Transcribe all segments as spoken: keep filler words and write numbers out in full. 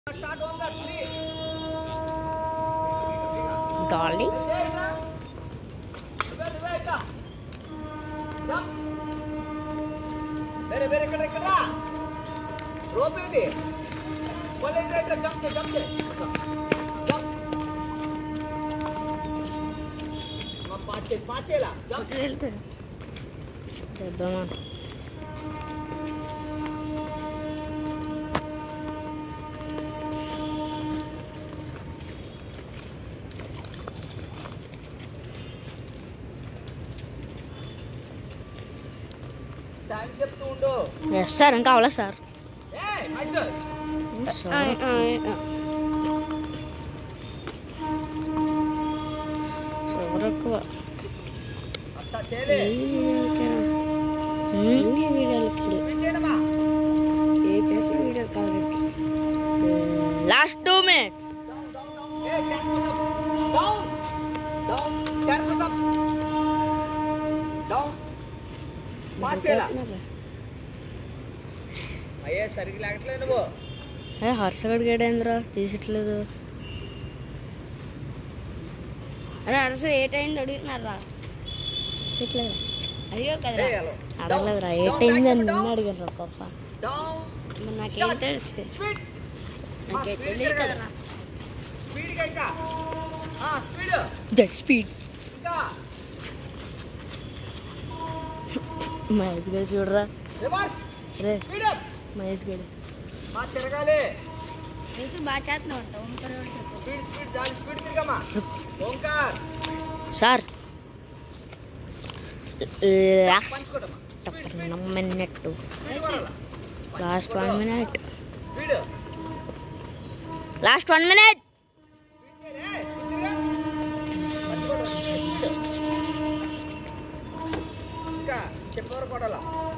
Start on that three. Dolly. Very, very good. Rope it. Pull it right. Jump, jump, jump. Ma pache, pache la. Jump. Yes, sir. Enggak boleh, sir. Hey, my sir. Ay, ay, ay. Sobrang ko. Asa chele. Hmm, ini video lekide. Pinchedama. Ye chesna video kavadi. Last two minutes. Down, down, down. Hey, ten push ups. Down. Down. ten push ups. Down. Paachela. అయ్యే సరిగ్గా లాగట్లేదు నువ్వు. ఏ హర్షగడ్ గేడేంద్రా తీసట్లేదు. అరే Harsha eight అయింది అడుగుతున్నారా? ఇట్లేదు అడిగా కదరా? అడగలేదురా eight అయింది అని నిన్న అడిగాను రా పాప. మరి నాకేం తెలుసు? నాకే తెలియదు కదరా. స్పీడ్గా ఇంకా స్పీడ్ జెట్ స్పీడ్ ఇంకా మహేష్ గారు చూడరా. రివర్స్ రే స్పీడ్ అప్ మహేష్ గారు బాగా తిరగాలి. తెలుసు బాగా చేస్తున్నావు అంట. ఓంకార్ స్పీడ్ స్పీడ్ జాలి స్పీడ్ తిరగమ్మా. ఓంకార్ సార్ లాస్ట్ పంచుకోడమ్మా. Minute last one minute speed last one minute speed చేయలే స్పీడ్ తిరగా పంచుకోడ స్పీడ్ ఇంకా చెప్పవర కొడాల.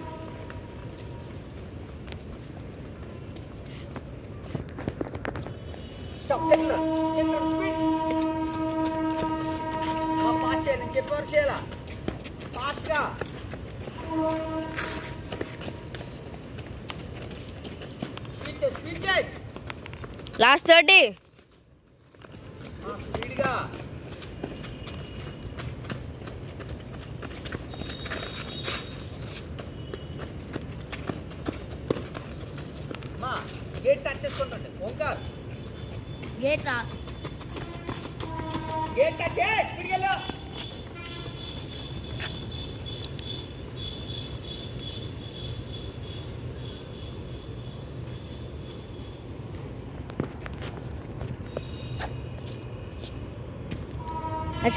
స్టాప్ సెంటర్ సెంటర్ స్పీడ్ మా పాస్ చేయాలి చెప్పవర చేయాలా ఫాస్ట్ గా స్పీడ్ చే స్పీడ్ చే లాస్ట్ థర్టీ ఆ స్పీడ్ గా మా గేట్ టచ్ చేసుకుంటుండే. ఓంకార్ గేట్ రా గేట్ టచ్ చేయి స్పీడ్ గా వెళ్ళు.